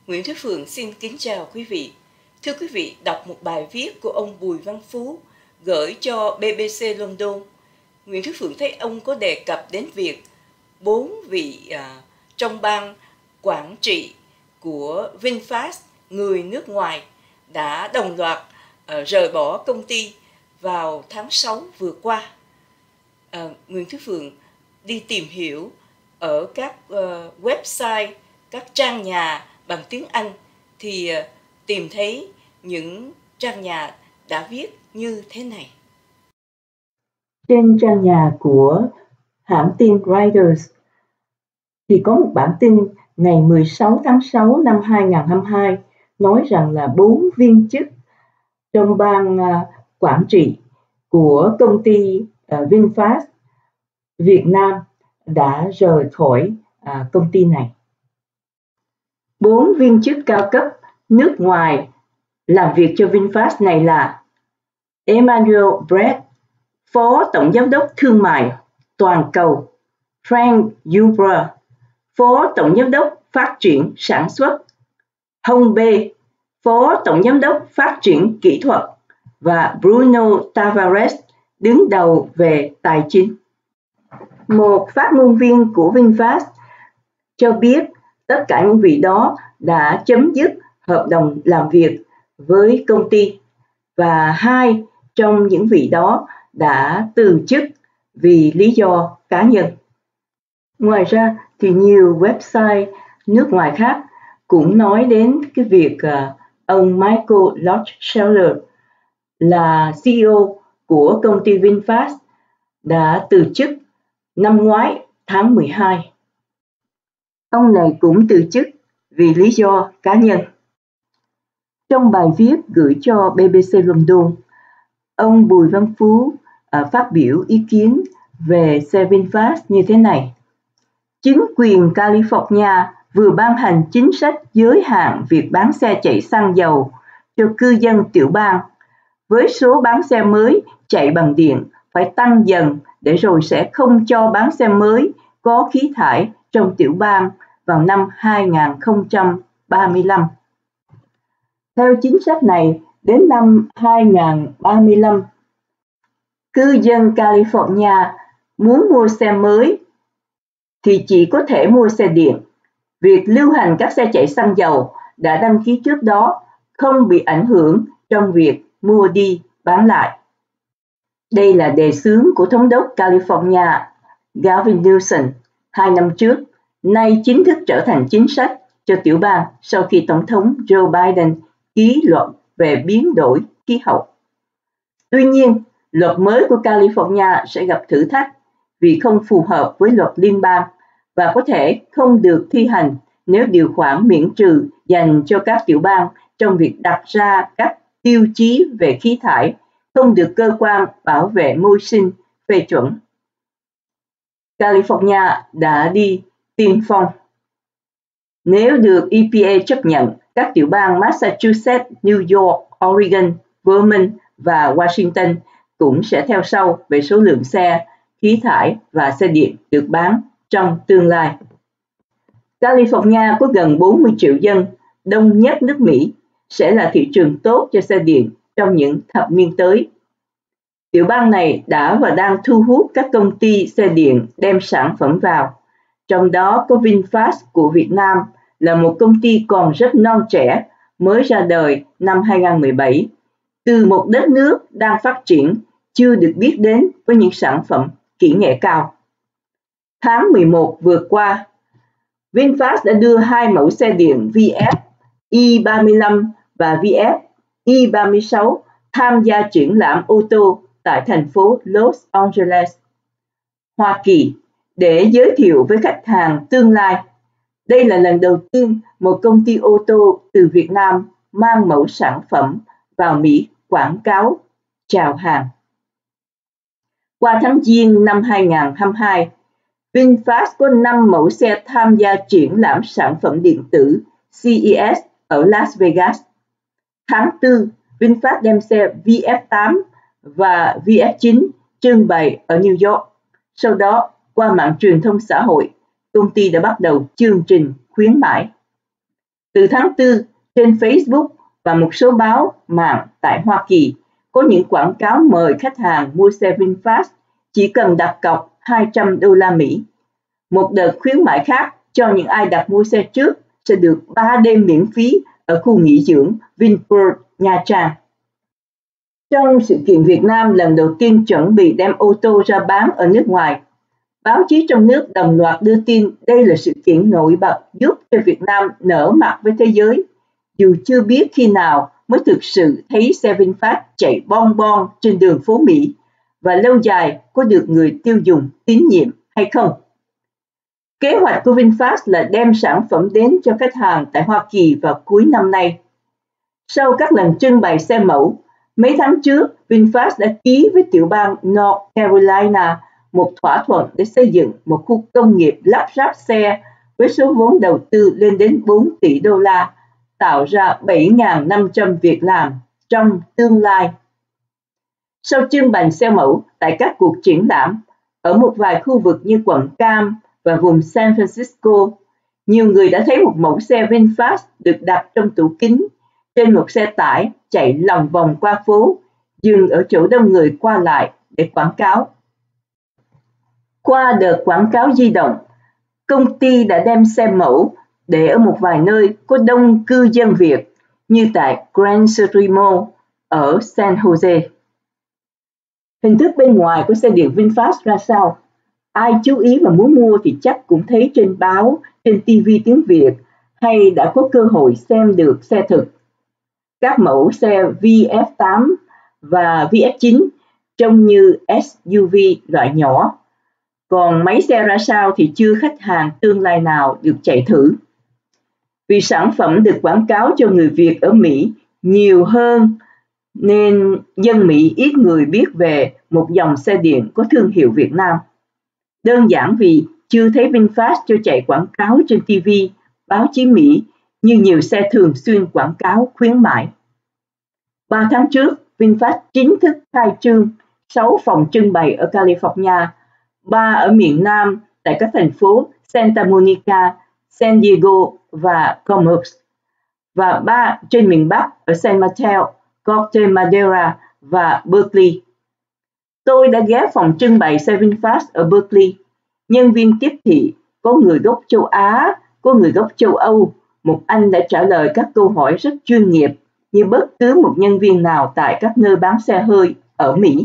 Nguyễn Thúy Phượng xin kính chào quý vị. Thưa quý vị, đọc một bài viết của ông Bùi Văn Phú gửi cho BBC London. Nguyễn Thúy Phượng thấy ông có đề cập đến việc 4 vị trong ban quản trị của VinFast, người nước ngoài, đã đồng loạt rời bỏ công ty vào tháng 6 vừa qua. Nguyễn Thúy Phượng đi tìm hiểu ở các website, các trang nhà bằng tiếng Anh thì tìm thấy những trang nhà đã viết như thế này. Trên trang nhà của hãng tin Reuters thì có một bản tin ngày 16 tháng 6 năm 2022 nói rằng là 4 viên chức trong ban quản trị của công ty VinFast Việt Nam đã rời khỏi công ty này. 4 viên chức cao cấp nước ngoài làm việc cho VinFast này là Emmanuel Brett, Phó Tổng Giám đốc Thương mại Toàn cầu, Frank Huber, Phó Tổng Giám đốc Phát triển Sản xuất, Hong Bê, Phó Tổng Giám đốc Phát triển Kỹ thuật và Bruno Tavares, đứng đầu về tài chính. Một phát ngôn viên của VinFast cho biết tất cả những vị đó đã chấm dứt hợp đồng làm việc với công ty và 2 trong những vị đó đã từ chức vì lý do cá nhân. Ngoài ra thì nhiều website nước ngoài khác cũng nói đến cái việc ông Michael Lohscheller là CEO của công ty VinFast đã từ chức năm ngoái tháng 12. Ông này cũng từ chức vì lý do cá nhân. Trong bài viết gửi cho BBC London, ông Bùi Văn Phú phát biểu ý kiến về xe VinFast như thế này. Chính quyền California vừa ban hành chính sách giới hạn việc bán xe chạy xăng dầu cho cư dân tiểu bang, với số bán xe mới chạy bằng điện phải tăng dần để rồi sẽ không cho bán xe mới có khí thải trong tiểu bang vào năm 2035. Theo chính sách này, đến năm 2035, cư dân California muốn mua xe mới thì chỉ có thể mua xe điện. Việc lưu hành các xe chạy xăng dầu đã đăng ký trước đó không bị ảnh hưởng trong việc mua đi bán lại. Đây là đề xướng của Thống đốc California Gavin Newsom 2 năm trước, nay chính thức trở thành chính sách cho tiểu bang sau khi Tổng thống Joe Biden ký luật về biến đổi khí hậu. Tuy nhiên, luật mới của California sẽ gặp thử thách vì không phù hợp với luật liên bang và có thể không được thi hành nếu điều khoản miễn trừ dành cho các tiểu bang trong việc đặt ra các tiêu chí về khí thải không được cơ quan bảo vệ môi sinh phê chuẩn. California đã đi tiên phong. Nếu được EPA chấp nhận, các tiểu bang Massachusetts, New York, Oregon, Vermont và Washington cũng sẽ theo sau về số lượng xe, khí thải và xe điện được bán trong tương lai. California có gần 40 triệu dân, đông nhất nước Mỹ, sẽ là thị trường tốt cho xe điện trong những thập niên tới. Tiểu bang này đã và đang thu hút các công ty xe điện đem sản phẩm vào, trong đó có VinFast của Việt Nam là một công ty còn rất non trẻ, mới ra đời năm 2017, từ một đất nước đang phát triển chưa được biết đến với những sản phẩm kỹ nghệ cao. Tháng 11 vừa qua, VinFast đã đưa 2 mẫu xe điện VF E35 và VF E36 tham gia triển lãm ô tô tại thành phố Los Angeles, Hoa Kỳ, để giới thiệu với khách hàng tương lai. Đây là lần đầu tiên một công ty ô tô từ Việt Nam mang mẫu sản phẩm vào Mỹ quảng cáo chào hàng. Qua tháng Giêng năm 2022, VinFast có 5 mẫu xe tham gia triển lãm sản phẩm điện tử CES ở Las Vegas. Tháng 4, VinFast đem xe VF8 và VF9 trưng bày ở New York. Sau đó, qua mạng truyền thông xã hội, công ty đã bắt đầu chương trình khuyến mãi. Từ tháng 4, trên Facebook và một số báo mạng tại Hoa Kỳ có những quảng cáo mời khách hàng mua xe VinFast chỉ cần đặt cọc $200. Một đợt khuyến mãi khác cho những ai đặt mua xe trước sẽ được 3 đêm miễn phí ở khu nghỉ dưỡng Vinpearl, Nha Trang. Trong sự kiện Việt Nam lần đầu tiên chuẩn bị đem ô tô ra bán ở nước ngoài, báo chí trong nước đồng loạt đưa tin đây là sự kiện nổi bật giúp cho Việt Nam nở mặt với thế giới, dù chưa biết khi nào mới thực sự thấy xe VinFast chạy bon bon trên đường phố Mỹ và lâu dài có được người tiêu dùng tín nhiệm hay không. Kế hoạch của VinFast là đem sản phẩm đến cho khách hàng tại Hoa Kỳ vào cuối năm nay. Sau các lần trưng bày xe mẫu, mấy tháng trước, VinFast đã ký với tiểu bang North Carolina một thỏa thuận để xây dựng một khu công nghiệp lắp ráp xe với số vốn đầu tư lên đến 4 tỷ đô la, tạo ra 7.500 việc làm trong tương lai. Sau trưng bày xe mẫu tại các cuộc triển lãm ở một vài khu vực như quận Cam và vùng San Francisco, nhiều người đã thấy một mẫu xe VinFast được đặt trong tủ kính trên một xe tải chạy lòng vòng qua phố, dừng ở chỗ đông người qua lại để quảng cáo. Qua đợt quảng cáo di động, công ty đã đem xe mẫu để ở một vài nơi có đông cư dân Việt như tại Grand Century Mall ở San Jose. Hình thức bên ngoài của xe điện VinFast ra sao? Ai chú ý và muốn mua thì chắc cũng thấy trên báo, trên TV tiếng Việt hay đã có cơ hội xem được xe thực. Các mẫu xe VF8 và VF9 trông như SUV loại nhỏ. Còn máy xe ra sao thì chưa khách hàng tương lai nào được chạy thử. Vì sản phẩm được quảng cáo cho người Việt ở Mỹ nhiều hơn nên dân Mỹ ít người biết về một dòng xe điện có thương hiệu Việt Nam. Đơn giản vì chưa thấy VinFast cho chạy quảng cáo trên TV, báo chí Mỹ như nhiều xe thường xuyên quảng cáo khuyến mãi. 3 tháng trước, VinFast chính thức khai trương 6 phòng trưng bày ở California, 3 ở miền Nam tại các thành phố Santa Monica, San Diego và Commerce, và 3 trên miền Bắc ở San Mateo, Corte Madera và Berkeley. Tôi đã ghé phòng trưng bày xe VinFast ở Berkeley. Nhân viên tiếp thị có người gốc châu Á, có người gốc châu Âu. Một anh đã trả lời các câu hỏi rất chuyên nghiệp như bất cứ một nhân viên nào tại các nơi bán xe hơi ở Mỹ.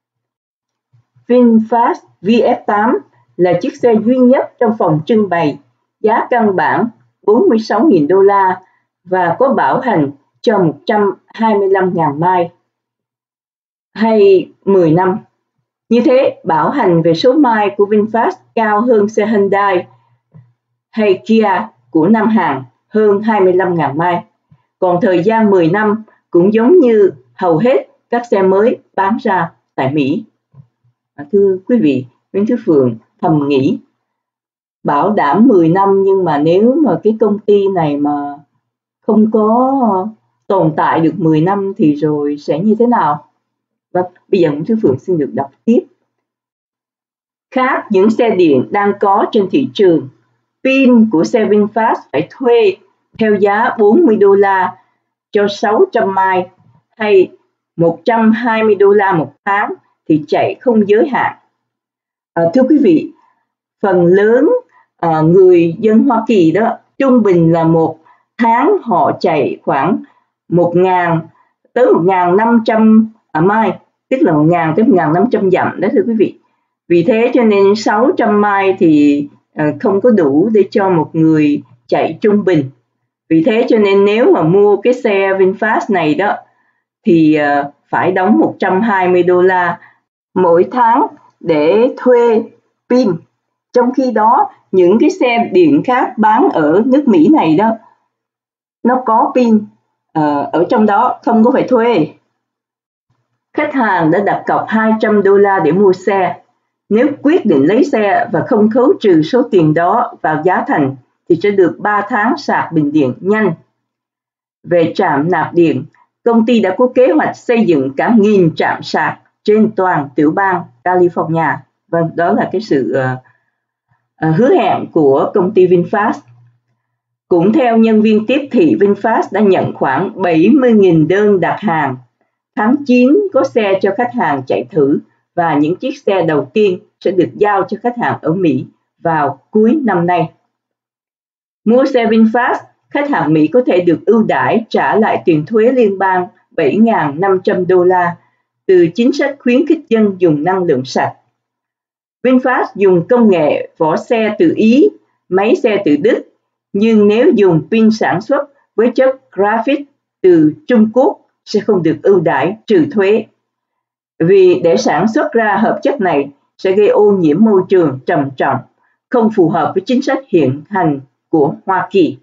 VinFast VF8 là chiếc xe duy nhất trong phòng trưng bày, giá căn bản $46.000 và có bảo hành cho 125.000 mile hay 10 năm. Như thế, bảo hành về số mile của VinFast cao hơn xe Hyundai hay Kia của Nam Hàn hơn 25.000 mile. Còn thời gian 10 năm cũng giống như hầu hết các xe mới bán ra tại Mỹ. Thưa quý vị, Nguyễn Thúy Phượng thầm nghĩ, bảo đảm 10 năm nhưng mà nếu mà cái công ty này mà không có tồn tại được 10 năm thì rồi sẽ như thế nào? Và bây giờ Nguyễn Thúy Phượng xin được đọc tiếp. Khác những xe điện đang có trên thị trường, pin của xe VinFast phải thuê theo giá $40 cho 600 mile hay $120 một tháng thì chạy không giới hạn. Thưa quý vị, phần lớn người dân Hoa Kỳ đó trung bình là một tháng họ chạy khoảng 1.000 tới 1.500 mile, tức là 1.000 tới 1.500 dặm đó thưa quý vị. Vì thế cho nên 600 mile thì không có đủ để cho một người chạy trung bình. Vì thế cho nên nếu mà mua cái xe VinFast này đó thì phải đóng $120 mỗi tháng để thuê pin. Trong khi đó những cái xe điện khác bán ở nước Mỹ này đó, nó có pin ở trong đó, không có phải thuê. Khách hàng đã đặt cọc $200 để mua xe. Nếu quyết định lấy xe và không khấu trừ số tiền đó vào giá thành thì sẽ được 3 tháng sạc bình điện nhanh. Về trạm nạp điện, công ty đã có kế hoạch xây dựng cả 1.000 trạm sạc trên toàn tiểu bang California. Vâng, đó là cái sự hứa hẹn của công ty VinFast. Cũng theo nhân viên tiếp thị, VinFast đã nhận khoảng 70.000 đơn đặt hàng. Tháng 9 có xe cho khách hàng chạy thử và những chiếc xe đầu tiên sẽ được giao cho khách hàng ở Mỹ vào cuối năm nay. Mua xe VinFast, khách hàng Mỹ có thể được ưu đãi trả lại tiền thuế liên bang $7.500 từ chính sách khuyến khích dân dùng năng lượng sạch. VinFast dùng công nghệ vỏ xe từ Ý, máy xe từ Đức, nhưng nếu dùng pin sản xuất với chất graphite từ Trung Quốc sẽ không được ưu đãi trừ thuế. Vì để sản xuất ra hợp chất này sẽ gây ô nhiễm môi trường trầm trọng, không phù hợp với chính sách hiện hành của Hoa Kỳ.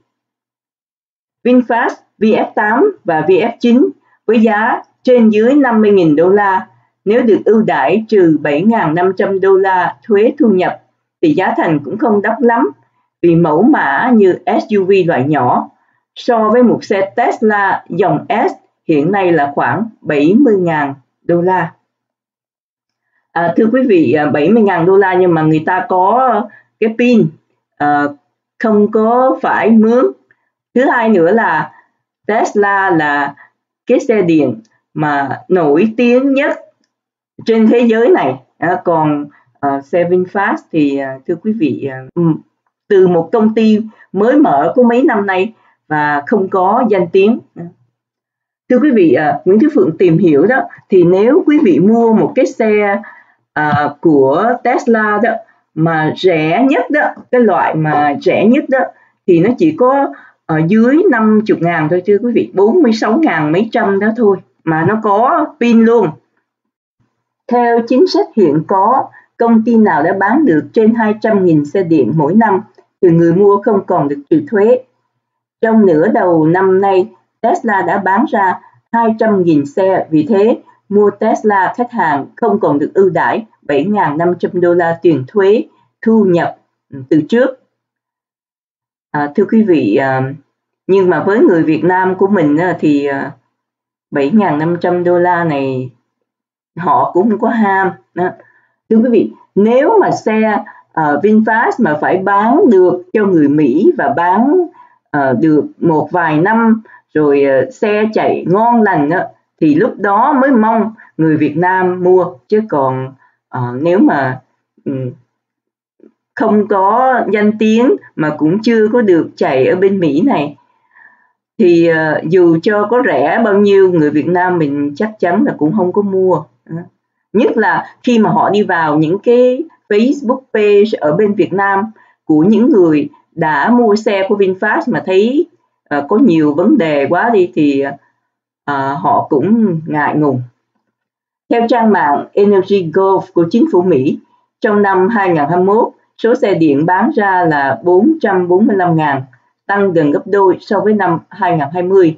VinFast VF8 và VF9 với giá trên dưới $50.000 nếu được ưu đãi trừ $7.500 thuế thu nhập thì giá thành cũng không đắt lắm vì mẫu mã như SUV loại nhỏ so với một xe Tesla dòng S hiện nay là khoảng $70.000. Thưa quý vị, $70.000 nhưng mà người ta có cái pin, không có phải mướn. Thứ hai nữa là Tesla là cái xe điện mà nổi tiếng nhất trên thế giới này. Còn xe VinFast thì thưa quý vị, từ một công ty mới mở có mấy năm nay và không có danh tiếng. Thưa quý vị, Nguyễn Thúy Phượng tìm hiểu đó, thì nếu quý vị mua một cái xe của Tesla đó mà rẻ nhất đó, cái loại mà rẻ nhất đó thì nó chỉ có dưới 50.000 thôi thưa quý vị, 46.000 mấy trăm đó thôi mà nó có pin luôn. Theo chính sách hiện có, công ty nào đã bán được trên 200.000 xe điện mỗi năm thì người mua không còn được trừ thuế. Trong nửa đầu năm nay, Tesla đã bán ra 200.000 xe, vì thế mua Tesla khách hàng không còn được ưu đãi $7.500 tiền thuế thu nhập từ trước. Thưa quý vị, nhưng mà với người Việt Nam của mình thì $7.500 này họ cũng không có ham. Thưa quý vị, nếu mà xe VinFast mà phải bán được cho người Mỹ và bán được một vài năm rồi xe chạy ngon lành thì lúc đó mới mong người Việt Nam mua, chứ còn nếu mà không có danh tiếng mà cũng chưa có được chạy ở bên Mỹ này thì dù cho có rẻ bao nhiêu, người Việt Nam mình chắc chắn là cũng không có mua. Nhất là khi mà họ đi vào những cái Facebook page ở bên Việt Nam của những người đã mua xe của VinFast mà thấy có nhiều vấn đề quá đi thì họ cũng ngại ngùng. Theo trang mạng Energy Gov của chính phủ Mỹ, trong năm 2021, số xe điện bán ra là 445.000, tăng gần gấp đôi so với năm 2020.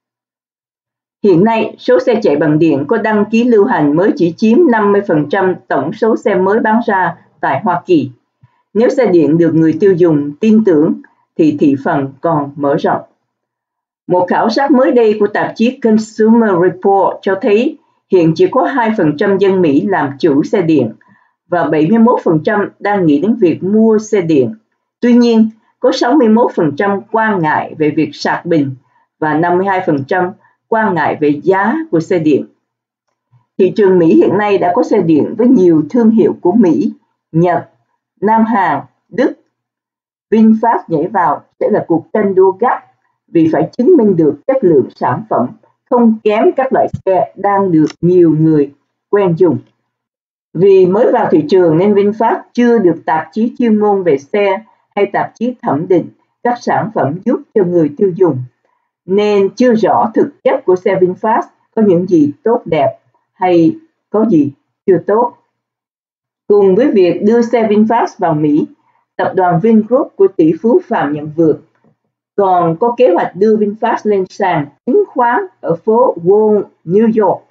Hiện nay, số xe chạy bằng điện có đăng ký lưu hành mới chỉ chiếm 50% tổng số xe mới bán ra tại Hoa Kỳ. Nếu xe điện được người tiêu dùng tin tưởng thì thị phần còn mở rộng. Một khảo sát mới đây của tạp chí Consumer Report cho thấy hiện chỉ có 2% dân Mỹ làm chủ xe điện và 71% đang nghĩ đến việc mua xe điện. Tuy nhiên, có 61% quan ngại về việc sạc bình và 52% quan ngại về giá của xe điện. Thị trường Mỹ hiện nay đã có xe điện với nhiều thương hiệu của Mỹ, Nhật, Nam Hàn, Đức. VinFast nhảy vào sẽ là cuộc tranh đua gắt vì phải chứng minh được chất lượng sản phẩm không kém các loại xe đang được nhiều người quen dùng. Vì mới vào thị trường nên VinFast chưa được tạp chí chuyên môn về xe hay tạp chí thẩm định các sản phẩm giúp cho người tiêu dùng, nên chưa rõ thực chất của xe VinFast có những gì tốt đẹp hay có gì chưa tốt. Cùng với việc đưa xe VinFast vào Mỹ, tập đoàn Vingroup của tỷ phú Phạm Nhật Vượng còn có kế hoạch đưa VinFast lên sàn chứng khoán ở phố Wall, New York.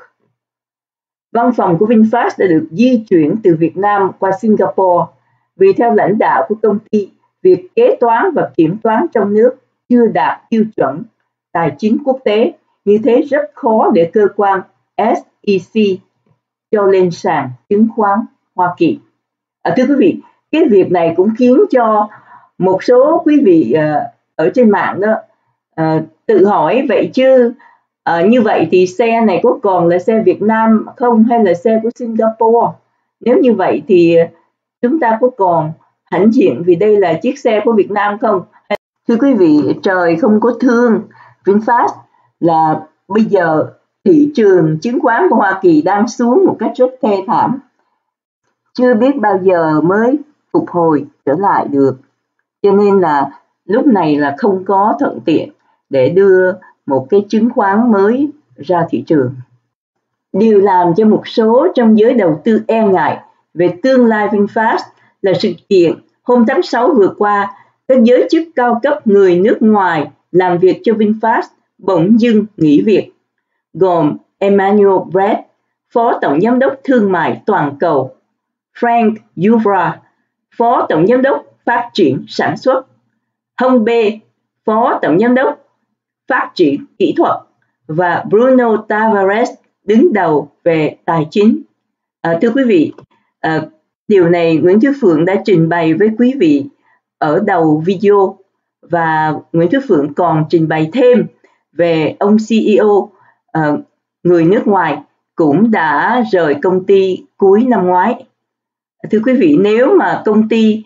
Văn phòng của VinFast đã được di chuyển từ Việt Nam qua Singapore vì theo lãnh đạo của công ty, việc kế toán và kiểm toán trong nước chưa đạt tiêu chuẩn tài chính quốc tế, như thế rất khó để cơ quan SEC cho lên sàn chứng khoán Hoa Kỳ. Thưa quý vị, cái việc này cũng khiến cho một số quý vị ở trên mạng đó, tự hỏi vậy chứ như vậy thì xe này có còn là xe Việt Nam không hay là xe của Singapore? Nếu như vậy thì chúng ta có còn hãnh diện vì đây là chiếc xe của Việt Nam không? Thưa quý vị, trời không có thương VinFast là bây giờ thị trường chứng khoán của Hoa Kỳ đang xuống một cách rất thê thảm. Chưa biết bao giờ mới phục hồi trở lại được. Cho nên là lúc này là không có thuận tiện để đưa một cái chứng khoán mới ra thị trường. Điều làm cho một số trong giới đầu tư e ngại về tương lai VinFast là sự kiện hôm tháng 6 vừa qua, các giới chức cao cấp người nước ngoài làm việc cho VinFast bỗng dưng nghỉ việc, gồm Emmanuel Brett, Phó Tổng Giám đốc Thương mại Toàn cầu, Frank Yuvra, Phó Tổng Giám đốc Phát triển Sản xuất, Hong Bê, Phó Tổng Giám đốc Phát triển Kỹ thuật và Bruno Tavares, đứng đầu về tài chính. Thưa quý vị, điều này Nguyễn Thúy Phượng đã trình bày với quý vị ở đầu video, và Nguyễn Thúy Phượng còn trình bày thêm về ông CEO người nước ngoài cũng đã rời công ty cuối năm ngoái. Thưa quý vị, nếu mà công ty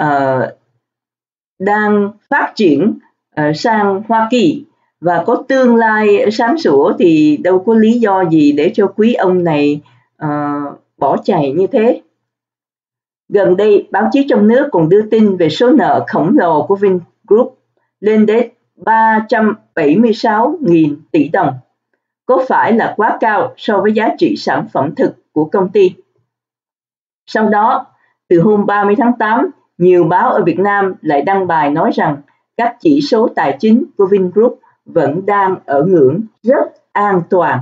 đang phát triển sang Hoa Kỳ và có tương lai sáng sủa thì đâu có lý do gì để cho quý ông này bỏ chạy như thế. Gần đây, báo chí trong nước còn đưa tin về số nợ khổng lồ của Vingroup lên đến 376.000 tỷ đồng. Có phải là quá cao so với giá trị sản phẩm thực của công ty? Sau đó, từ hôm 30 tháng 8, nhiều báo ở Việt Nam lại đăng bài nói rằng các chỉ số tài chính của Vingroup vẫn đang ở ngưỡng rất an toàn.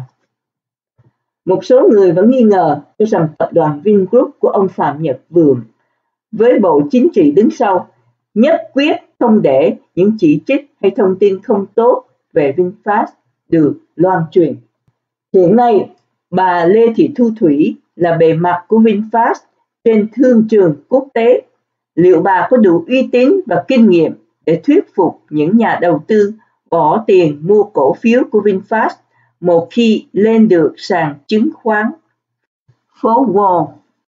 Một số người vẫn nghi ngờ cho rằng tập đoàn Vingroup của ông Phạm Nhật Vượng với Bộ Chính trị đứng sau nhất quyết không để những chỉ trích hay thông tin không tốt về VinFast được loan truyền. Hiện nay, bà Lê Thị Thu Thủy là bề mặt của VinFast trên thương trường quốc tế. Liệu bà có đủ uy tín và kinh nghiệm để thuyết phục những nhà đầu tư bỏ tiền mua cổ phiếu của VinFast một khi lên được sàn chứng khoán phố Wall?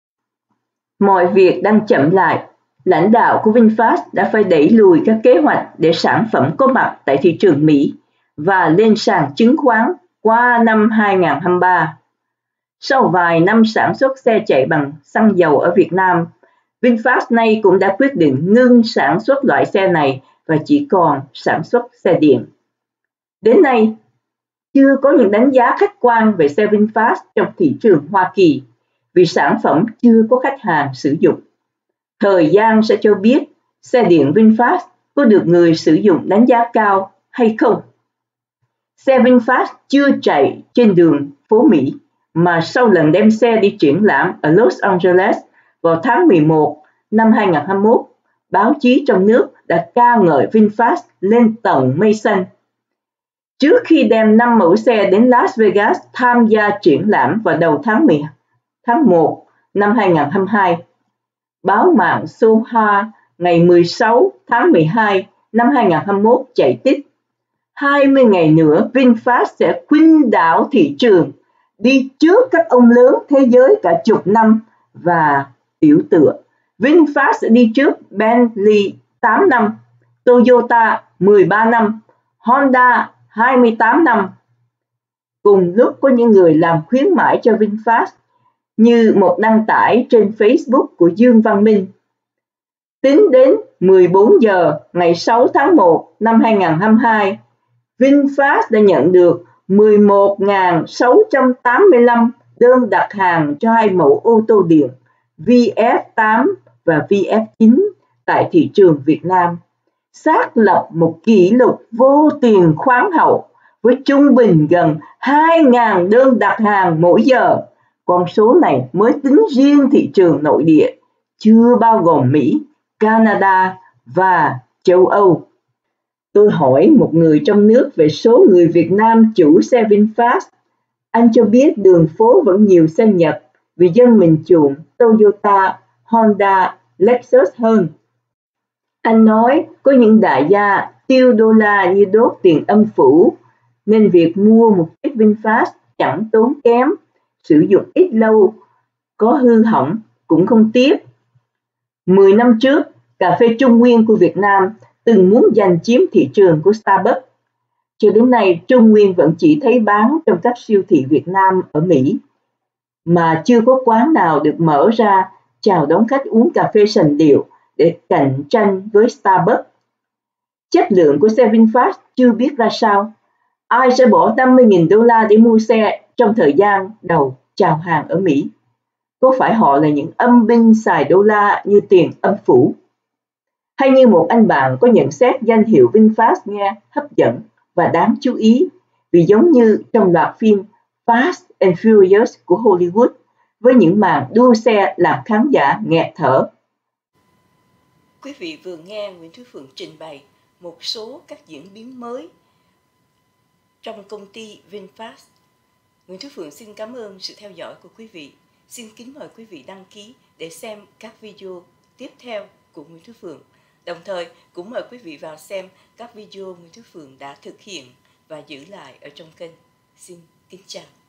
Mọi việc đang chậm lại. Lãnh đạo của VinFast đã phải đẩy lùi các kế hoạch để sản phẩm có mặt tại thị trường Mỹ và lên sàn chứng khoán qua năm 2023. Sau vài năm sản xuất xe chạy bằng xăng dầu ở Việt Nam, VinFast nay cũng đã quyết định ngưng sản xuất loại xe này và chỉ còn sản xuất xe điện. Đến nay, chưa có những đánh giá khách quan về xe VinFast trong thị trường Hoa Kỳ vì sản phẩm chưa có khách hàng sử dụng. Thời gian sẽ cho biết xe điện VinFast có được người sử dụng đánh giá cao hay không. Xe VinFast chưa chạy trên đường phố Mỹ, mà sau lần đem xe đi triển lãm ở Los Angeles vào tháng 11 năm 2021, báo chí trong nước đã ca ngợi VinFast lên tận mây xanh. Trước khi đem 5 mẫu xe đến Las Vegas tham gia triển lãm vào đầu tháng 1 năm 2022, báo mạng Soha ngày 16 tháng 12 năm 2021 chạy tích: 20 ngày nữa VinFast sẽ khuynh đảo thị trường, đi trước các ông lớn thế giới cả chục năm và biểu tượng. VinFast sẽ đi trước Bentley 8 năm, Toyota 13 năm, Honda 28 năm. Cùng lúc có những người làm khuyến mãi cho VinFast, như một đăng tải trên Facebook của Dương Văn Minh. Tính đến 14 giờ ngày 6 tháng 1 năm 2022, VinFast đã nhận được 11.685 đơn đặt hàng cho 2 mẫu ô tô điện VF8 và VF9 tại thị trường Việt Nam, xác lập một kỷ lục vô tiền khoáng hậu với trung bình gần 2.000 đơn đặt hàng mỗi giờ. Con số này mới tính riêng thị trường nội địa, chưa bao gồm Mỹ, Canada và châu Âu. Tôi hỏi một người trong nước về số người Việt Nam chủ xe VinFast. Anh cho biết đường phố vẫn nhiều xe Nhật vì dân mình chuộng Toyota, Honda, Lexus hơn. Anh nói có những đại gia tiêu đô la như đốt tiền âm phủ, nên việc mua một chiếc VinFast chẳng tốn kém, sử dụng ít lâu, có hư hỏng cũng không tiếc. 10 năm trước, cà phê Trung Nguyên của Việt Nam từng muốn giành chiếm thị trường của Starbucks. Cho đến nay, Trung Nguyên vẫn chỉ thấy bán trong các siêu thị Việt Nam ở Mỹ, mà chưa có quán nào được mở ra chào đón khách uống cà phê sành điệu để cạnh tranh với Starbucks. Chất lượng của xe VinFast chưa biết ra sao. Ai sẽ bỏ 50.000 đô la để mua xe trong thời gian đầu chào hàng ở Mỹ? Có phải họ là những âm binh xài đô la như tiền âm phủ? Hay như một anh bạn có nhận xét danh hiệu VinFast nghe hấp dẫn và đáng chú ý, vì giống như trong loạt phim Fast and Furious của Hollywood, với những màn đua xe làm khán giả nghẹt thở. Quý vị vừa nghe Nguyễn Thúy Phượng trình bày một số các diễn biến mới trong công ty VinFast. Nguyễn Thúy Phượng xin cảm ơn sự theo dõi của quý vị. Xin kính mời quý vị đăng ký để xem các video tiếp theo của Nguyễn Thúy Phượng. Đồng thời cũng mời quý vị vào xem các video Nguyễn Thúy Phượng đã thực hiện và giữ lại ở trong kênh. Xin kính chào.